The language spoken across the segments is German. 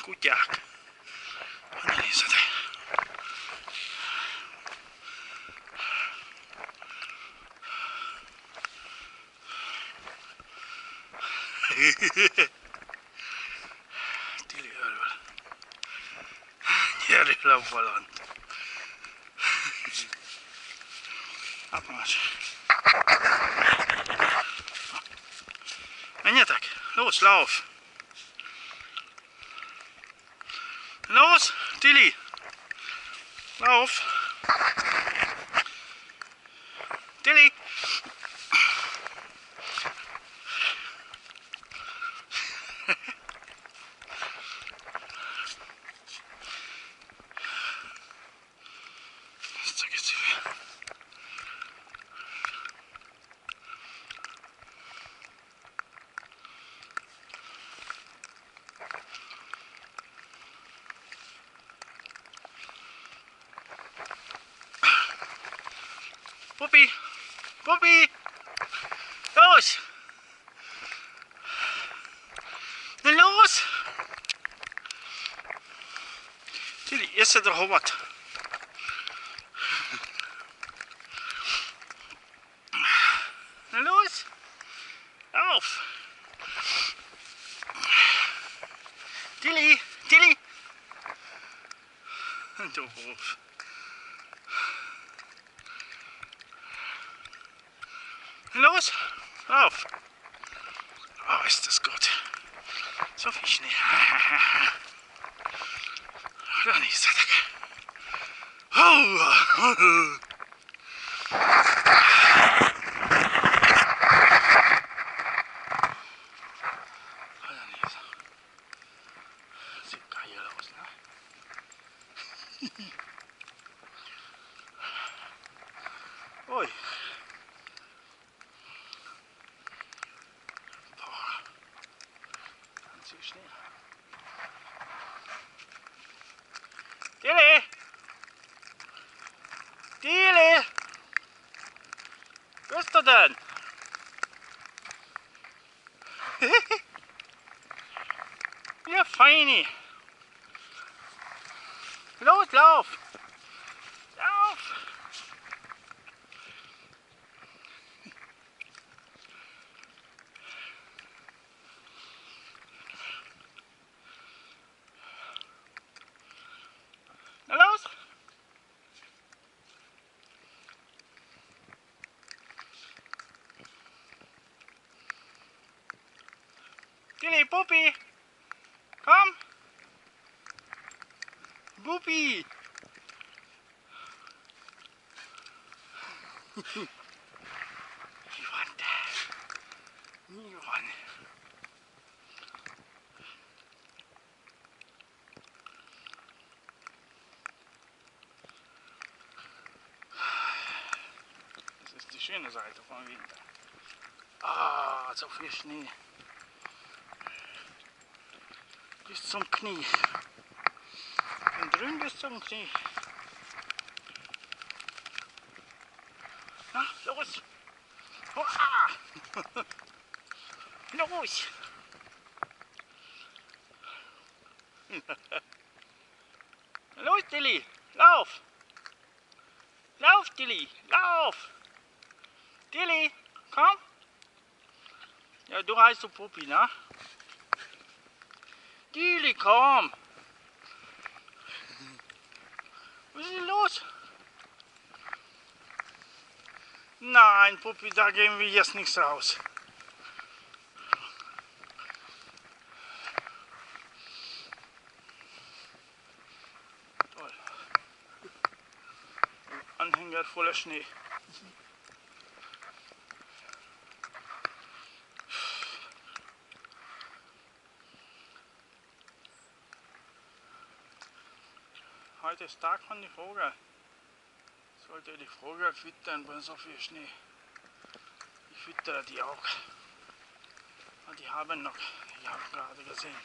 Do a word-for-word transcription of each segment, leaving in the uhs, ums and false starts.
kutyák. Na nézed. Tili örül. Gyere le a valant. Hát más. Menjetek! Los, lauf! Los, Tilly! Lauf! Tilly! So geht's hier. Puppi! Puppi! Los! Na los! Tilly, eerst er al wat. Na los! Auf! Tilly! Tilly! Doof. Los! Auf! Oh, ist das gut. So viel Schnee. Oder nicht, Sadak. Oh! Oder nicht. Sieht geil aus, ne? Ui. Zu schnell. Tilly! Tilly! Wo bist du denn? Ja, feini! Los, lauf! Lauf! Na los! Tilly, Puppi! Komm! Puppi! Niemand. Niemand. Das ist die schöne Seite vom Winter. Ah, so viel Schnee. Bis zum Knie. Und drüben bis zum Knie. Na, los! Hurra! Los! Los, Tilly! Lauf! Lauf, Tilly! Lauf! Tilly, komm! Ja, du heißt so Puppi, ne? Tilly, komm! Was ist denn los? Nein, Puppi, da gehen wir jetzt nichts raus. Toll. Anhänger voller Schnee. Heute ist Tag von den Vogel. Sollte die Vogel füttern bei so viel Schnee. Ich füttere die auch. Und die haben noch, ich habe gerade gesehen.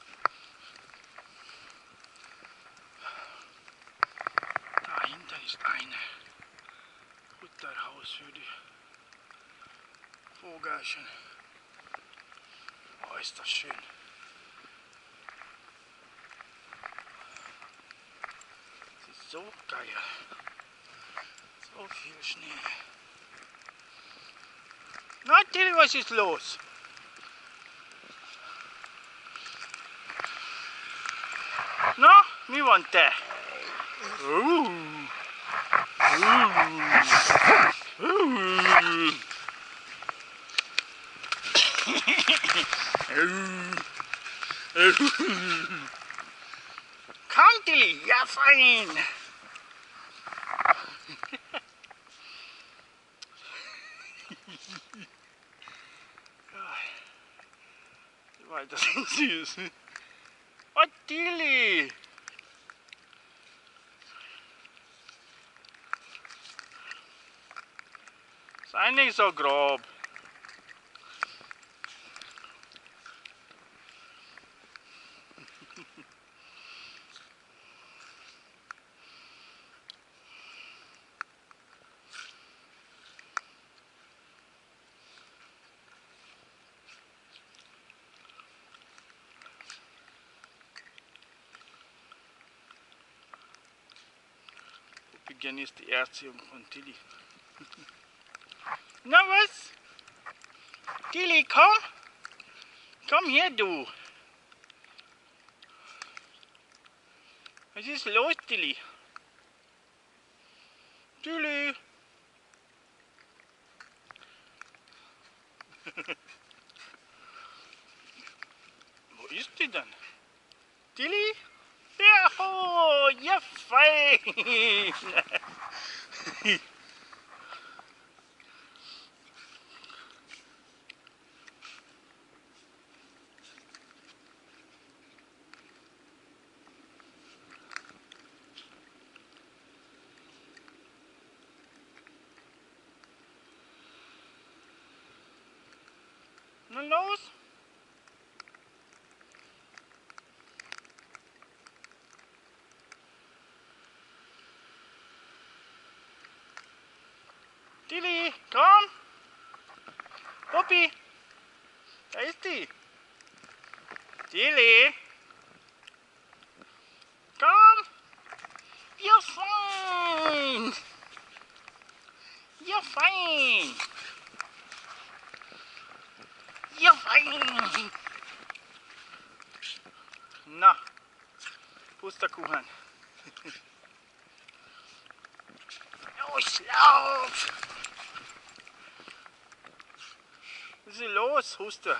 Dahinter ist ein Futterhaus für die Vogelchen. Oh, ist das schön. so geil. So viel Schnee. Na, Tilly, was ist los? Na, wie war der? Uh. Uh. Uh. Komm, Tilly, ja fein. Die Weiter sind süß. Oh, Tilly. Sei nicht so grob. Beginn ist die Erziehung von Tilly. Na was? Tilly, komm! Komm her, du! Was ist los, Tilly? Tilly! Wo ist die denn? Tilly? Ja, oh, ja fein! Na los! Tilly, komm! Puppi! Da ist die! Tilly! Komm! Ja fein! Ja fein! Ja fein! Na, Pusterkuchen. Los, lauf! Was ist los, Huster?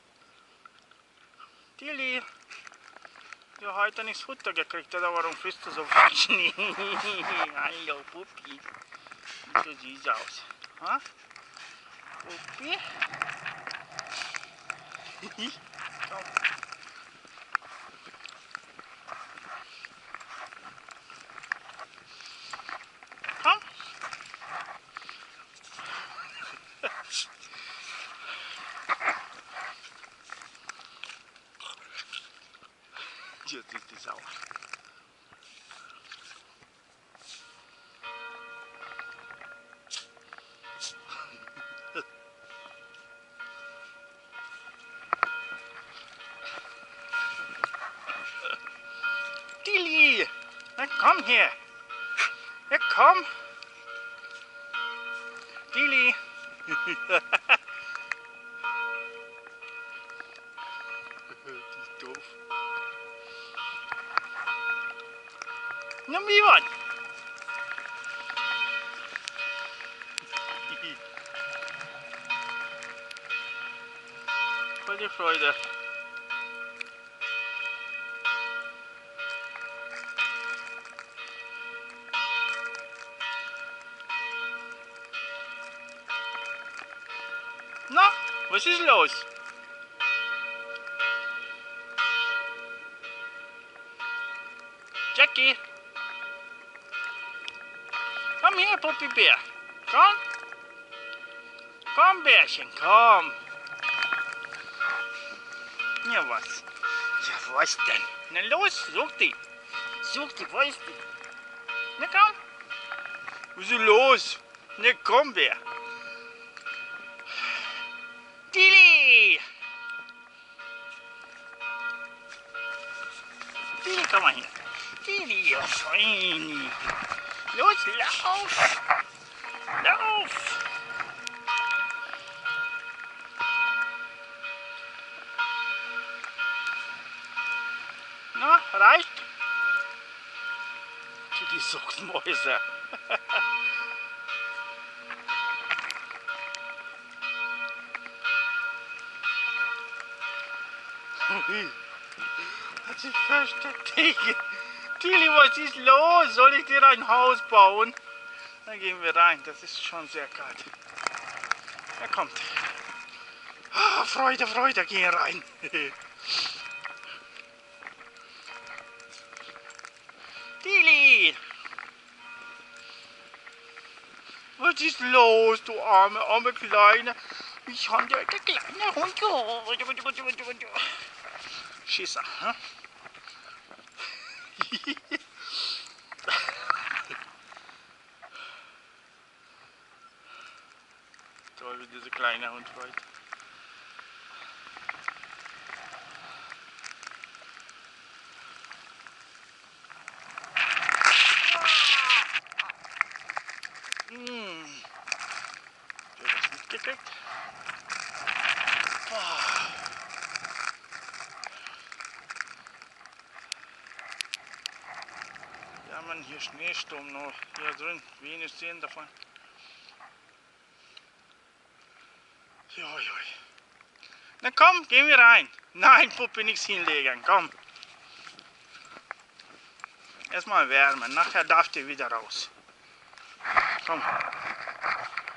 Tilly, du hast heute nichts Futter gekriegt, oder warum frisst du so viel Schnee? Hallo, Puppi. Sieht so süß aus. Ha? Puppi? Komm. Komm. Jetzt ist die Sau. Tilly! Na komm her! Ja komm! Tilly! Die ist doof. Na wie was? Voll die Freude. Na, was ist los? Jackie! Komm her, Puppibär! Komm! Komm, Bärchen, komm! Ja, was? Ja, was denn? Na los, such die! Such die, wo ist die? Na komm! Was ist los? Na komm, Bär! Tilly! Tilly, komm mal hier! Dili, ja fein. Los, lauf! Lauf! Na, reicht? Die Suchtmäuse. Hat sich versteckt. Tilly, was ist los? Soll ich dir ein Haus bauen? Dann gehen wir rein. Das ist schon sehr kalt. Er kommt. Ah, Freude, Freude, geh rein. Tilly! Was ist los, du arme, arme Kleine? Ich habe der kleine Hund. Schisser, hm? Toll, wie dieser kleine Hund freut. Hm. Der hat das mitgekriegt. Ja, man, hier Schneesturm noch. Hier drin, wenig sehen davon. Joi, joi. Na komm, gehen wir rein. Nein, Puppe, nichts hinlegen, komm. Erstmal wärmen, nachher darfst du wieder raus. Komm.